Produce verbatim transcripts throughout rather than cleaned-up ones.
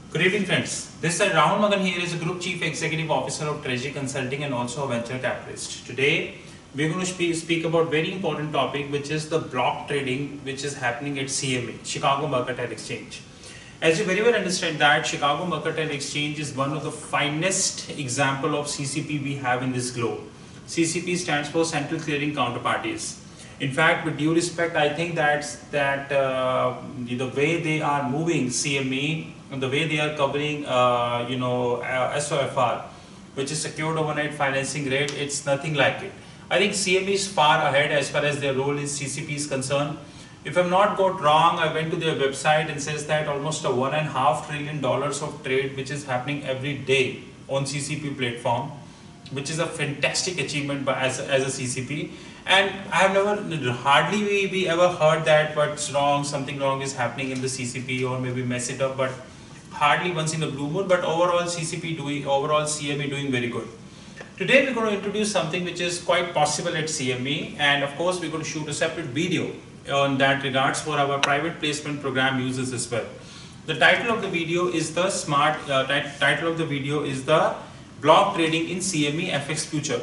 Good evening, friends. This is Rahul Magan here is a Group Chief Executive Officer of Treasury Consulting and also a venture capitalist. Today, we're going to speak, speak about very important topic, which is the block trading, which is happening at C M E, Chicago Mercantile Exchange. As you very well understand that Chicago Mercantile Exchange is one of the finest example of C C P we have in this globe. C C P stands for Central Clearing Counterparties. In fact, with due respect, I think that that uh, the way they are moving C M E and the way they are covering, uh, you know, uh, S O F R, which is secured overnight financing rate, it's nothing like it. I think C M E is far ahead as far as their role in C C P is concerned. If I'm not got wrong, I went to their website and says that almost a one and a half trillion dollars of trade which is happening every day on C C P platform, which is a fantastic achievement by as, as a C C P. And I have never, hardly we, we ever heard that what's wrong, something wrong is happening in the C C P or maybe mess it up, but hardly once in a blue moon. But overall C C P doing, overall C M E doing very good. Today we're going to introduce something which is quite possible at C M E, and of course we're going to shoot a separate video on that regards for our private placement program users as well. The title of the video is the smart, uh, title of the video is the block trading in C M E F X future.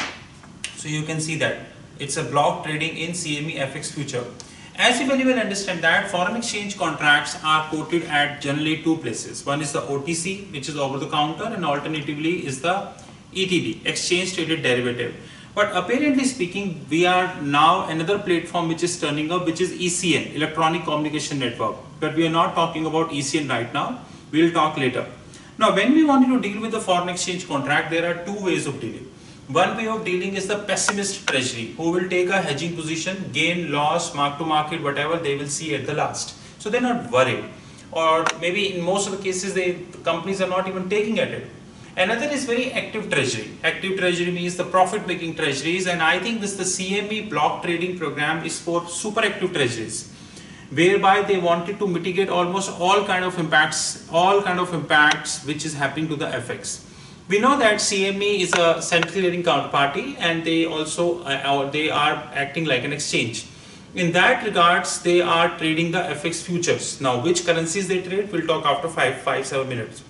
So you can see that it's a block trading in C M E F X future. As you very well understand that foreign exchange contracts are quoted at generally two places. One is the O T C, which is over the counter, and alternatively is the E T D, exchange traded derivative. But apparently speaking, we are now another platform which is turning up, which is E C N, Electronic Communication Network. But we are not talking about E C N right now. We will talk later. Now, when we wanted to deal with the foreign exchange contract, there are two ways of dealing. One way of dealing is the pessimist treasury, who will take a hedging position, gain, loss, mark to market, whatever they will see at the last. So they're not worried. Or maybe in most of the cases, they, the companies are not even taking at it. Another is very active treasury. Active treasury means the profit-making treasuries, and I think this the C M E block trading program is for super active treasuries, whereby they wanted to mitigate almost all kind of impacts, all kind of impacts which is happening to the F X. We know that C M E is a central clearing counterparty, and they also uh, they are acting like an exchange. In that regards, they are trading the F X futures. Now, which currencies they trade, we'll talk after five, five, seven minutes.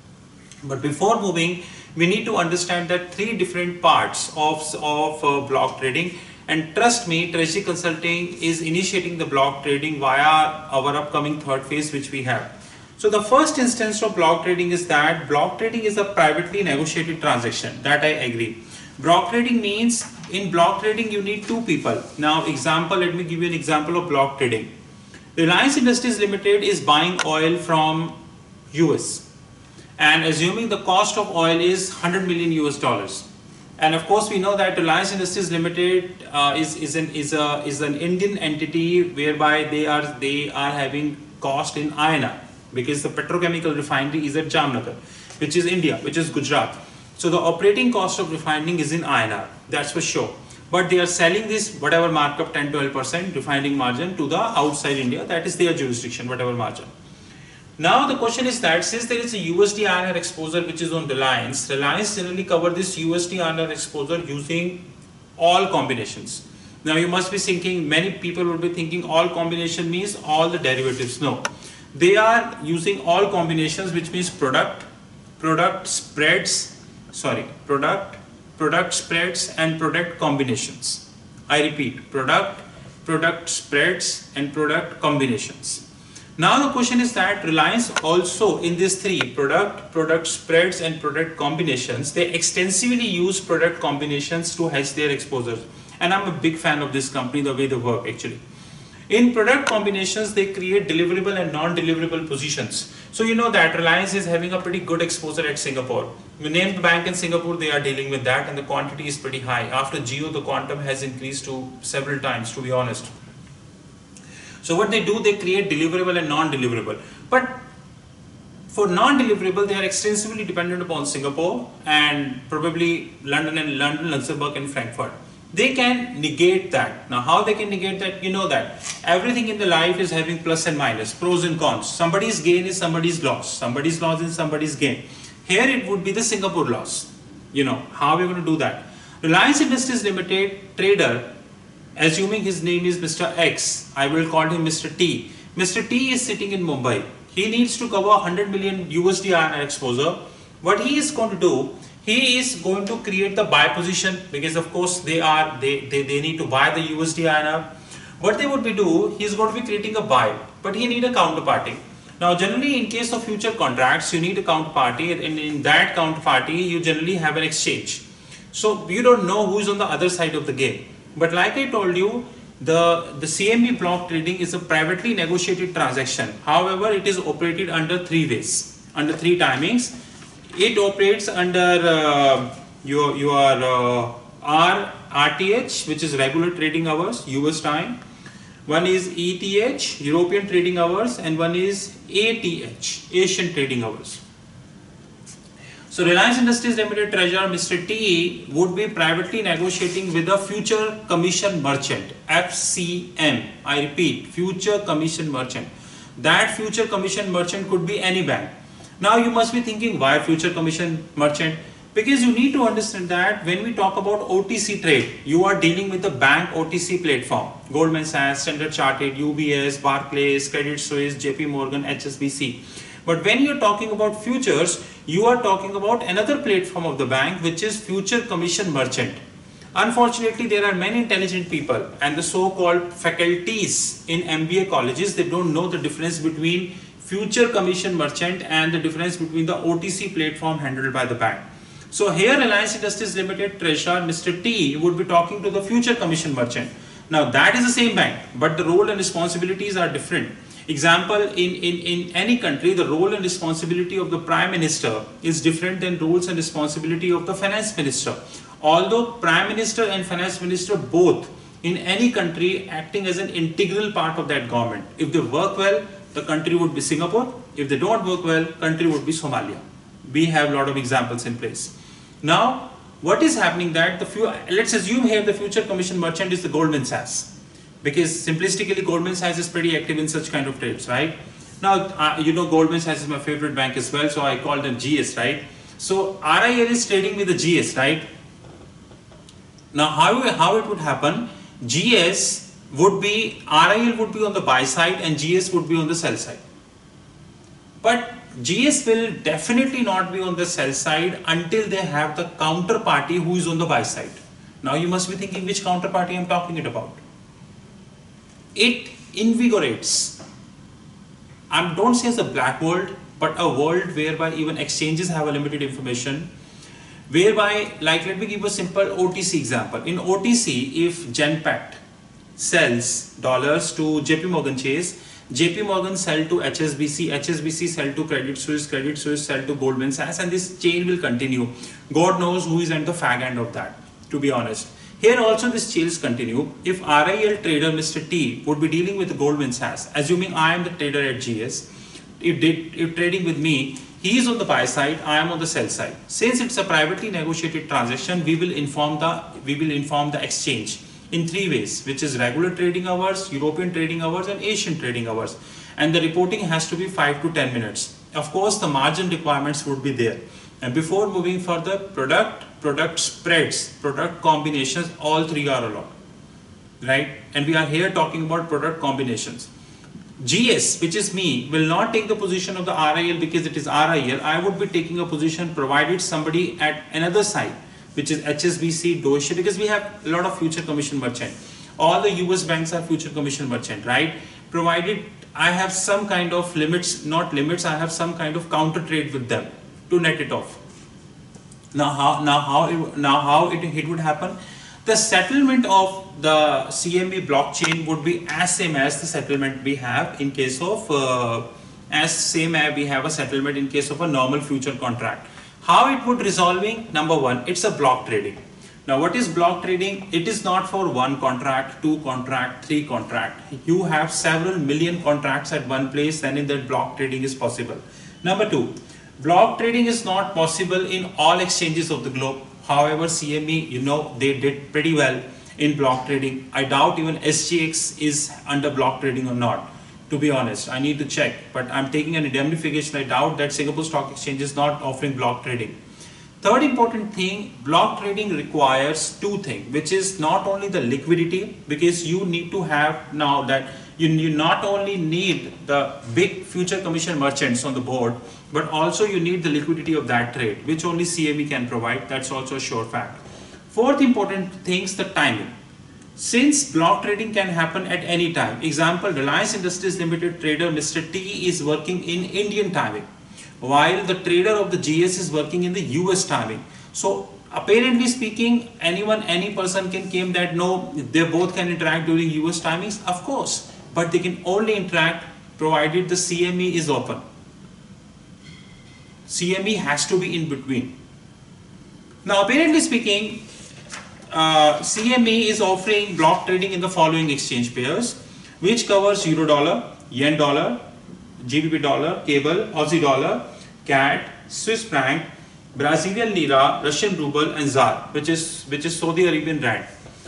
But before moving, we need to understand that three different parts of, of uh, block trading. And trust me, Treasury Consulting is initiating the block trading via our upcoming third phase which we have. So the first instance of block trading is that block trading is a privately negotiated transaction. That I agree. Block trading means in block trading you need two people. Now example, let me give you an example of block trading. Reliance Industries Limited is buying oil from U S. And assuming the cost of oil is one hundred million U S dollars. And of course we know that Reliance Industries Limited uh, is, is, an, is, a, is an Indian entity whereby they are, they are having cost in I N R, because the petrochemical refinery is at Jamnagar, which is India, which is Gujarat. So the operating cost of refining is in I N R, that's for sure. But they are selling this whatever markup ten to twelve percent refining margin to the outside India, that is their jurisdiction, whatever margin. Now the question is that since there is a U S D I N R exposure which is on Reliance, Reliance generally cover this U S D I N R exposure using all combinations. Now you must be thinking, many people will be thinking all combination means all the derivatives. No, they are using all combinations, which means product, product spreads, sorry, product, product spreads and product combinations. I repeat, product, product spreads and product combinations. Now the question is that Reliance also in these three, product, product spreads and product combinations, they extensively use product combinations to hedge their exposures. And I'm a big fan of this company, the way they work actually. In product combinations, they create deliverable and non-deliverable positions. So you know that Reliance is having a pretty good exposure at Singapore. We named the bank in Singapore, they are dealing with that, and the quantity is pretty high. After Jio, the quantum has increased to several times, to be honest. So what they do, they create deliverable and non-deliverable. But for non-deliverable, they are extensively dependent upon Singapore and probably London and London, Luxembourg and Frankfurt. They can negate that. Now how they can negate that? You know that everything in the life is having plus and minus, pros and cons. Somebody's gain is somebody's loss. Somebody's loss is somebody's gain. Here it would be the Singapore loss. You know, how are we going to do that? Reliance Industries Limited trader, assuming his name is Mister X, I will call him Mister T. Mister T is sitting in Mumbai. he needs to cover one hundred million U S D I N R exposure. What he is going to do, he is going to create the buy position, because of course they are they, they, they need to buy the U S D I N R. What they would be do, he is going to be creating a buy, but he need a counterparty. Now generally in case of future contracts, you need a counterparty, and in that counterparty you generally have an exchange. So you don't know who is on the other side of the game. But like I told you, the, the C M E block trading is a privately negotiated transaction. However, it is operated under three ways, under three timings. It operates under uh, your, your uh, R, RTH, which is regular trading hours, U S time. One is E T H, European trading hours, and one is A T H, Asian trading hours. So Reliance Industries Limited Treasurer Mister T would be privately negotiating with a future commission merchant, F C M. I repeat, future commission merchant. That future commission merchant could be any bank. Now you must be thinking, why future commission merchant? Because you need to understand that when we talk about O T C trade, you are dealing with the bank O T C platform. Goldman Sachs, Standard Chartered, U B S, Barclays, Credit Suisse, J P Morgan, H S B C. But when you are talking about futures, you are talking about another platform of the bank, which is future commission merchant. Unfortunately, there are many intelligent people and the so-called faculties in M B A colleges, they don't know the difference between future commission merchant and the difference between the O T C platform handled by the bank. So here Reliance Industries Limited Treasurer Mister T would be talking to the future commission merchant. Now that is the same bank, but the role and responsibilities are different. Example, in, in, in any country, the role and responsibility of the Prime Minister is different than roles and responsibility of the Finance Minister. Although Prime Minister and Finance Minister both in any country acting as an integral part of that government. If they work well, the country would be Singapore. If they don't work well, country would be Somalia. We have a lot of examples in place. Now, what is happening that the few, let's assume here the future commission merchant is the Goldman Sachs. Because simplistically Goldman Sachs is pretty active in such kind of trades, right? Now, uh, you know Goldman Sachs is my favorite bank as well, so I call them G S, right? So R I L is trading with the G S, right? Now, how, how it would happen, G S would be, R I L would be on the buy side and G S would be on the sell side. But G S will definitely not be on the sell side until they have the counterparty who is on the buy side. Now you must be thinking which counterparty I am talking it about. It invigorates, I don't say as a black world, but a world whereby even exchanges have a limited information, whereby, like, let me give a simple O T C example. In O T C, if Genpact sells dollars to J P Morgan Chase, J P Morgan sell to H S B C, H S B C sell to Credit Suisse, Credit Suisse sell to Goldman Sachs, and this chain will continue. God knows who is at the fag end of that, to be honest. Here also this chains continue. If R I L trader Mister T would be dealing with Goldman Sachs, assuming I am the trader at G S, if, they, if trading with me, he is on the buy side, I am on the sell side. Since it's a privately negotiated transaction, we will inform the we will inform the exchange in three ways, which is regular trading hours, European trading hours, and Asian trading hours. And the reporting has to be five to ten minutes. Of course, the margin requirements would be there. And before moving further, product, product spreads, product combinations, all three are allowed, right? And we are here talking about product combinations. G S, which is me, will not take the position of the R I L because it is R I L. I would be taking a position provided somebody at another side, which is H S B C, Deutsche, because we have a lot of future commission merchant. All the U S banks are future commission merchant, right? Provided I have some kind of limits, not limits, I have some kind of counter trade with them to net it off. Now how, now how, it, now how it, it would happen? The settlement of the C M E blockchain would be as same as the settlement we have in case of, uh, as same as we have a settlement in case of a normal future contract. How it would resolving? Number one, it's a block trading. Now what is block trading? It is not for one contract, two contract, three contract. You have several million contracts at one place, and in that block trading is possible. Number two, block trading is not possible in all exchanges of the globe. However, C M E, you know, they did pretty well in block trading. I doubt even S G X is under block trading or not. To be honest, I need to check, but I'm taking an indemnification. I doubt that Singapore Stock Exchange is not offering block trading. Third important thing, block trading requires two things, which is not only the liquidity, because you need to have now that You, you not only need the big future commission merchants on the board, but also you need the liquidity of that trade, which only C M E can provide. That's also a sure fact. Fourth important thing is the timing. Since block trading can happen at any time, example, Reliance Industries Limited trader Mister T is working in Indian timing, while the trader of the G S is working in the U S timing. So apparently speaking, anyone, any person can claim that no, they both can interact during U S timings, of course, but they can only interact provided the C M E is open. C M E has to be in between. Now apparently speaking, uh, C M E is offering block trading in the following exchange pairs, which covers Euro dollar, Yen dollar, G B P dollar, cable, Aussie dollar, C A D, Swiss franc, Brazilian lira, Russian ruble, and Z A R, which is which is Saudi Arabian rand.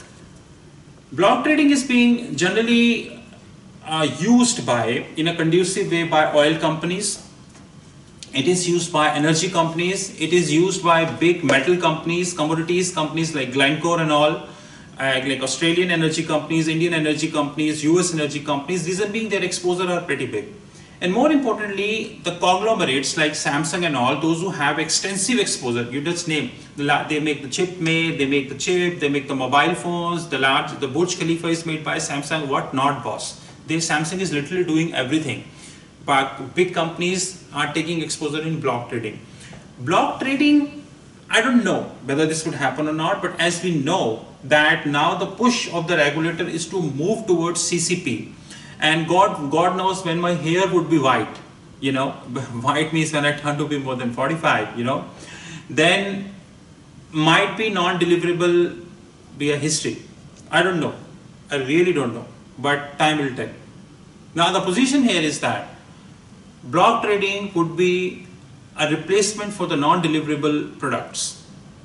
Block trading is being generally uh, used by in a conducive way by oil companies. It is used by energy companies. It is used by big metal companies, commodities companies like Glencore and all, uh, like Australian energy companies, Indian energy companies, U S energy companies. Reason being, their exposure are pretty big. And more importantly, the conglomerates like Samsung and all, those who have extensive exposure, you just name, they make the chip made, they make the chip, they make the mobile phones, the large, the Burj Khalifa is made by Samsung, what not, boss. They, Samsung is literally doing everything. But big companies are taking exposure in block trading. Block trading, I don't know whether this would happen or not, but as we know that now the push of the regulator is to move towards C C P. And God, God knows when my hair would be white, you know, white means when I turn to be more than forty-five, you know, then might be non-deliverable be a history. I don't know. I really don't know, but time will tell. Now the position here is that block trading could be a replacement for the non-deliverable products.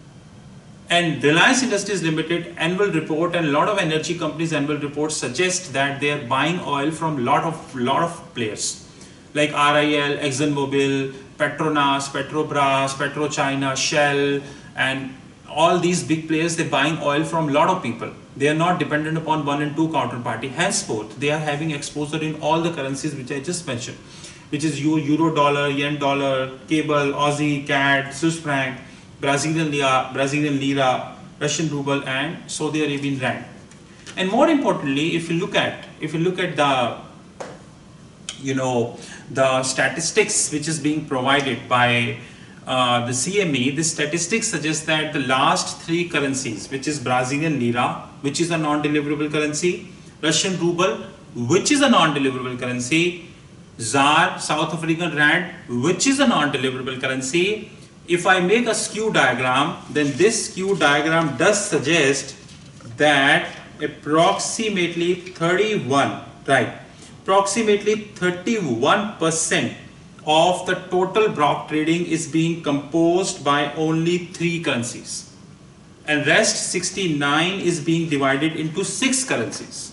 And Reliance Industries Limited annual report and a lot of energy companies annual reports suggest that they are buying oil from lot of lot of players like R I L, ExxonMobil, Petronas, Petrobras, PetroChina, Shell, and all these big players. They're buying oil from a lot of people. They are not dependent upon one and two counterparty. Henceforth, they are having exposure in all the currencies which I just mentioned, which is Euro dollar, Yen dollar, cable, Aussie, C A D, Swiss franc, Brazilian lira, Brazilian lira, Russian ruble, and Saudi Arabian rand. And more importantly, if you look at if you look at the you know the statistics which is being provided by uh, the C M E, the statistics suggest that the last three currencies, which is Brazilian lira, which is a non-deliverable currency, Russian ruble, which is a non-deliverable currency, Z A R, South African rand, which is a non-deliverable currency. If I make a skew diagram, then this skew diagram does suggest that approximately thirty-one, right, approximately thirty-one percent of the total block trading is being composed by only three currencies, and rest sixty-nine is being divided into six currencies.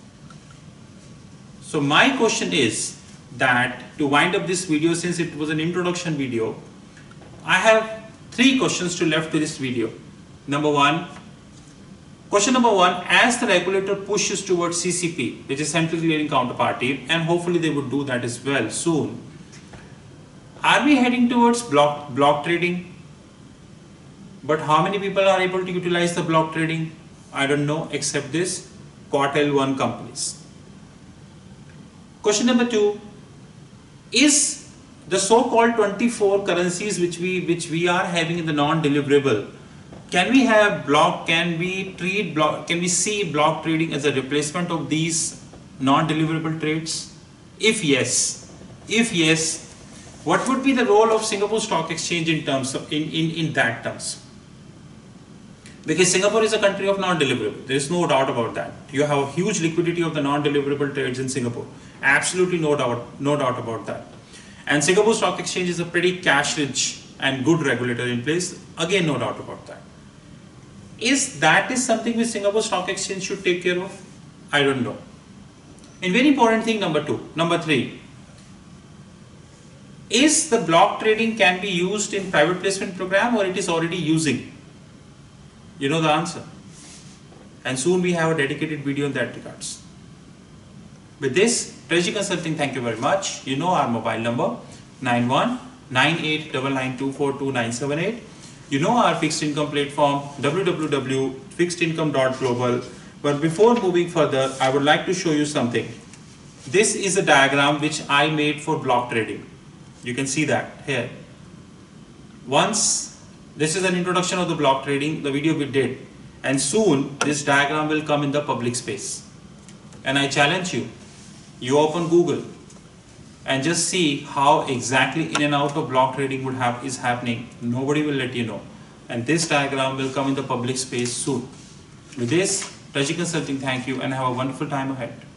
So my question is that to wind up this video, since it was an introduction video, I have three questions to left to this video. Number one, question number one, as the regulator pushes towards C C P, which is central clearing counterparty, and hopefully they would do that as well soon, are we heading towards block, block trading? But how many people are able to utilize the block trading? I don't know, except this quartile one companies. Question number two, is the so-called twenty-four currencies which we which we are having in the non-deliverable, can we have block, can we treat block, can we see block trading as a replacement of these non-deliverable trades? If yes, if yes, what would be the role of Singapore Stock Exchange in terms of in, in, in that terms? Because Singapore is a country of non-deliverable, there is no doubt about that. You have a huge liquidity of the non-deliverable trades in Singapore. Absolutely no doubt, no doubt about that. And Singapore Stock Exchange is a pretty cash-rich and good regulator in place. Again, no doubt about that. Is that is something which Singapore Stock Exchange should take care of? I don't know. And very important thing, number two, number three, is the block trading can be used in private placement program, or it is already using? You know the answer. And soon we have a dedicated video in that regards. With this, Treasury Consulting, thank you very much. You know our mobile number nine one nine eight nine nine two four two nine seven eight. You know our fixed income platform w w w dot fixed income dot global. But before moving further, I would like to show you something. This is a diagram which I made for block trading. You can see that here. Once, this is an introduction of the block trading, the video we did, and soon this diagram will come in the public space. And I challenge you, you open Google and just see how exactly in and out of block trading would have is happening. Nobody will let you know. And this diagram will come in the public space soon. With this, Treasury Consulting, thank you and have a wonderful time ahead.